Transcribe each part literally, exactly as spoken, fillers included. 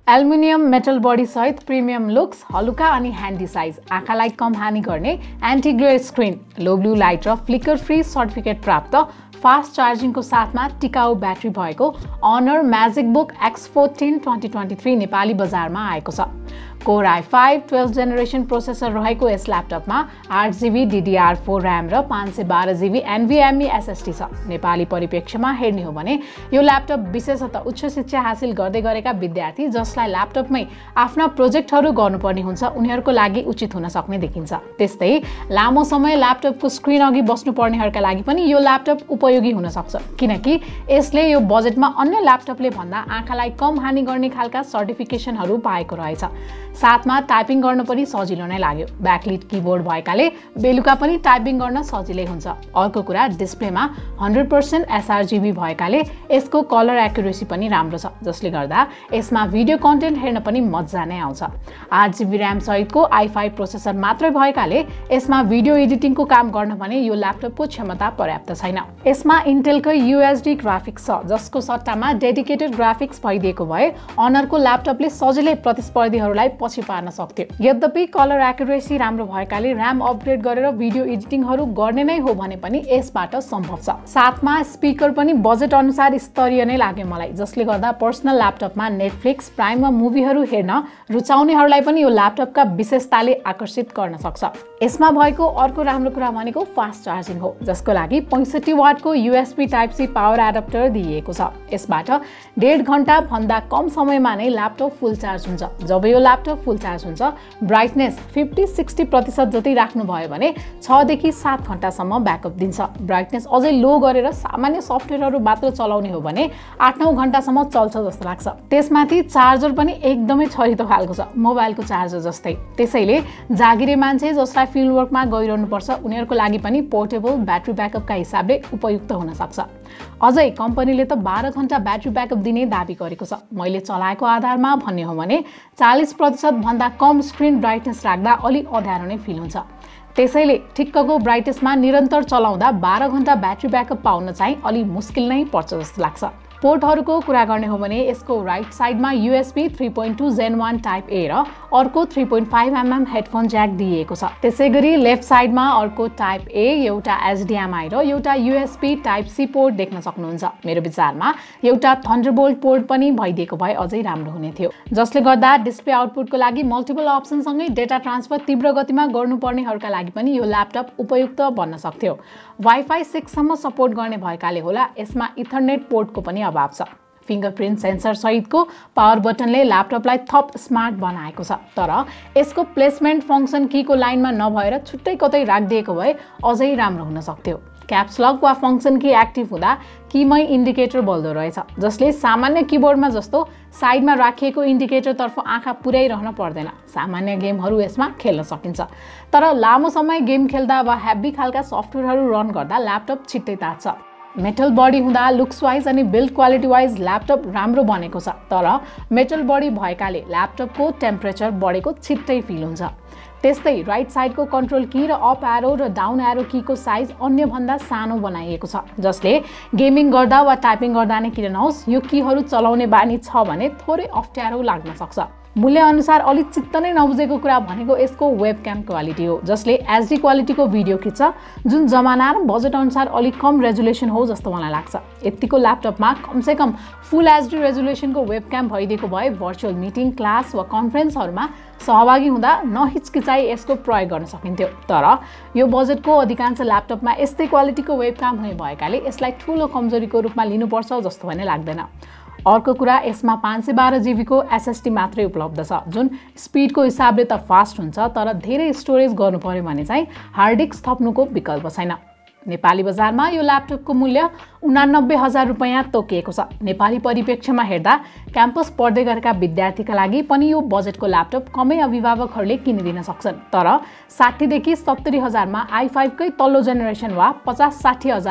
Aluminium metal body सहित premium looks, हलुका अनि ह्यान्डी साइज, आँखालाई कम हानि गर्ने anti glare screen, low blue light र फ्लिकर फ्री सर्टिफिकेट प्राप्त फास्ट चार्जिङको साथमा टिकाउ ब्याट्री भएको Honor MagicBook X fourteen twenty twenty three Nepali बजारमा आएको छ। Core i five twelve generation processor रहेको यस ल्यापटपमा आठ GB D D R four RAM र पाँच सय बाह्र जिबी एनभिएमई एसएसडी छ। नेपाली परिप्रेक्ष्यमा हेर्ने हो भने यो ल्यापटप विशेषतः उच्च शिक्षा हासिल गर्दै गरेका विद्यार्थी जसलाई ल्यापटपमै आफ्ना प्रोजेक्टहरू गर्नुपर्ने हुन्छ उनीहरूको लागि उचित हुन सक्ने देखिन्छ। त्यस्तै लामो समय ल्यापटपको स्क्रिन अघि बस्नुपर्नेहरूका लागि पनि यो ल्यापटप उपयोगी हुन सक्छ, किनकि यसले यो बजेटमा अन्य ल्यापटपले भन्दा आँखालाई कम हानि गर्ने खालका सर्टिफिकेसनहरू पाएको रहेछ। साथमा टाइपिङ गर्न पनि सजिलो नै लाग्यो। ब्याकलिट किबोर्ड भएकाले बेलुका पनि टाइपिङ गर्न सजिलै हुन्छ। अर्को कुरा, डिस्प्लेमा हन्ड्रेड पर्सेन्ट एसआरजिबी भएकाले यसको कलर एक्युरेसी पनि राम्रो छ, जसले गर्दा यसमा भिडियो कन्टेन्ट हेर्न पनि मजा नै आउँछ। आठ जिबी ऱ्याम सहितको आई फाइभ प्रोसेसर मात्रै भएकाले यसमा भिडियो एडिटिङको काम गर्न भने यो ल्यापटपको क्षमता पर्याप्त छैन। यसमा इन्टेलकै यूएसडी ग्राफिक्स छ, जसको सट्टामा डेडिकेटेड ग्राफिक्स भइदिएको भए अनरको ल्यापटपले सजिलै प्रतिस्पर्धीहरूलाई पछि पार्न सक्थ्यो। यद्यपि कलर एक्युरेसी राम्रो भएकाले ऱ्याम अपग्रेड गरेर भिडियो एडिटिङहरू गर्ने नै हो भने पनि यसबाट सम्भव छ। साथमा स्पिकर पनि बजेट अनुसार स्तरीय नै लाग्यो मलाई, जसले गर्दा पर्सनल ल्यापटपमा नेटफ्लिक्स, प्राइम वा मुभीहरू हेर्न रुचाउनेहरूलाई पनि यो ल्यापटपका विशेषताले आकर्षित गर्न सक्छ। यसमा भएको अर्को राम्रो कुरा भनेको फास्ट चार्जिङ हो, जसको लागि पैँसठी वाटको USB type C power adapter दिइएको छ। यसबाट डेढ घण्टा भन्दा कम समयमा नै ल्यापटप फुल चार्ज हुन्छ। जब यो ल्यापटप फुल चार्ज हुन्छ, ब्राइटनेस फिफ्टी सिक्सटी प्रतिशत जति राख्नुभयो भने छ देखि सात घण्टासम्म ब्याकअप दिन्छ। ब्राइटनेस अझै लो गरेर सामान्य सफ्टवेयरहरू मात्र चलाउने हो भने आठ नौ घण्टासम्म चल्छ जस्तो लाग्छ। त्यसमाथि चार्जर पनि एकदमै छरितो खालको छ, मोबाइलको चार्जर जस्तै। त्यसैले जागिरे मान्छे जसलाई फिल्ड वर्कमा गइरहनुपर्छ उनीहरूको लागि पनि पोर्टेबल ब्याट्री ब्याकअपका हिसाबले उपयुक्त हुन सक्छ। अझै कम्पनीले त बाह्र घण्टा ब्याट्री ब्याकअप दिने दाबी गरेको छ। मैले चलाएको आधारमा भन्ने हो भने चालीस प्रतिशत भन्दा कम स्क्रिन ब्राइटनेस राख्दा अलि अँध्यारो नै फिल हुन्छ। त्यसैले ठिक्कको ब्राइटनेसमा निरन्तर चलाउँदा बाह्र घण्टा ब्याट्री ब्याकअप पाउन चाहिँ अलि मुस्किल नै पर्छ जस्तो लाग्छ। पोर्टहरूको कुरा गर्ने हो भने यसको राइट साइडमा USB three point two gen one type A र अर्को three point five mm headphone jack दिइएको छ। त्यसै गरी लेफ्ट साइडमा अर्को टाइप ए, एउटा एचडिएमआई र एउटा यूएसबी टाइप सी पोर्ट देख्न सक्नुहुन्छ। मेरो विचारमा एउटा थन्डरबोल्ट पोर्ट पनि भइदिएको भए अझै राम्रो हुने थियो, जसले गर्दा डिस्प्ले आउटपुटको लागि मल्टिपल अप्सनसँगै डेटा ट्रान्सफर तीव्र गतिमा गर्नुपर्नेहरूका लागि पनि यो ल्यापटप उपयुक्त बन्न सक्थ्यो। वाइफाई सिक्ससम्म सपोर्ट गर्ने भएकाले होला यसमा इथरनेट पोर्टको पनि अभाव छ। फिंगरप्रिन्ट सेन्सर सहितको पावर बटनले ल्यापटपलाई थप स्मार्ट बनाएको छ, तर यसको प्लेसमेन्ट फंक्सन कीको लाइनमा नभएर छुट्टै कतै राखिदिएको भए अझै राम्रो हुन सक्थ्यो। क्याप्स लक वा फंक्सन की एक्टिभ हुँदा कीमै इन्डिकेटर बल्दो रहेछ, जसले सामान्य किबोर्डमा जस्तो साइडमा राखिएको इन्डिकेटरतर्फ आँखा पुर्याइरहन पर्दैन। सामान्य गेमहरू यसमा खेल्न सकिन्छ, तर लामो समय गेम खेल्दा वा हेभी खालका सफ्टवेयरहरू रन गर्दा ल्यापटप छिट्टै तात्छ। मेटल बडी हुँदा लुक्स वाइज अनि बिल्ड क्वालिटी वाइज ल्यापटप राम्रो बनेको छ, तर मेटल बडी भएकाले ल्यापटपको टेम्परेचर बढेको छिट्टै फिल हुन्छ। त्यस्तै राइट साइडको कन्ट्रोल की र अप एरो र डाउन एरो कीको साइज अन्य भन्दा सानो बनाइएको छ, जसले गेमिङ गर्दा वा टाइपिङ गर्दा नै किन नहोस् यो कीहरू चलाउने बानी छ भने थोरै अप्ठ्यारो लाग्न सक्छ। मूल्य अनुसार अलि चित्त नै नबुझेको कुरा भनेको यसको वेबक्याम क्वालिटी हो, जसले एचडी क्वालिटीको भिडियो खिच्छ, जुन जमाना र बजेट अनुसार अलि कम रेजुलेसन हो जस्तो मलाई लाग्छ। यतिको ल्यापटपमा कमसे कम फुल एचडी रेजुलेसनको वेबक्याम भइदिएको भए भर्चुअल मिटिङ, क्लास वा कन्फरेन्सहरूमा सहभागी हुँदा नहिचकिचाई यसको प्रयोग गर्न सकिन्थ्यो। तर यो बजेटको अधिकांश ल्यापटपमा यस्तै क्वालिटीको वेबक्याम हुने भएकाले यसलाई ठूलो कमजोरीको रूपमा लिनुपर्छ जस्तो भने लाग्दैन। अर्को कुरा, यसमा पाँच सय बाह्र जिबी को एसएसडी मात्रै उपलब्ध छ, जुन स्पिडको हिसाबले त फास्ट हुन्छ, तर धेरै स्टोरेज गर्नु पर्यो भने चाहिँ हार्ड डिस्क थप्नुको विकल्प छैन। नेपाली बजारमा यो ल्यापटपको मूल्य उनानब्बे हजार रुपैयाँ तोकिएको छ। नेपाली परिप्रेक्ष्यमा हेर्दा क्याम्पस पढ्दै गरेका विद्यार्थीका लागि पनि यो बजेटको ल्यापटप कमै अभिभावकहरूले किनिदिन सक्छन्, तर साठी देखि सत्तरी हजारमा आई फाइभ कै तल्लो जेनेरेसन वा पचास साठी हजारमा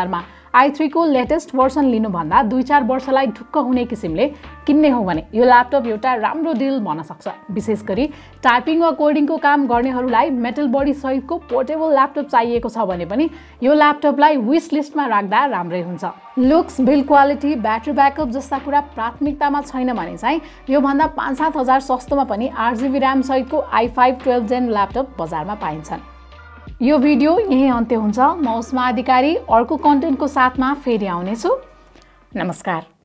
आई थ्री को लेटेस्ट भर्सन लिनुभन्दा दुई चार वर्षलाई ढुक्क हुने किसिमले किन्ने हो भने यो ल्यापटप एउटा राम्रो डिल भन्न सक्छ। विशेष गरी टाइपिङ वा कोडिङको काम गर्नेहरूलाई मेटल बडी सहितको पोर्टेबल ल्यापटप चाहिएको छ भने पनि यो ल्यापटपलाई विश लिस्टमा राख्दा राम्रै हुन्छ। Looks, build quality, battery backup जस्ता कुरा प्राथमिकतामा छैन भने चाहिँ योभन्दा पाँच सात हजार सस्तोमा पनि आठ जिबी ऱ्याम सहितको i five twelve gen laptop बजारमा पाइन्छन्। यो भिडियो यही अन्त्य हुन्छ। म उस्मा अधिकारी अर्को कन्टेन्टको साथमा फेरि आउनेछु। नमस्कार।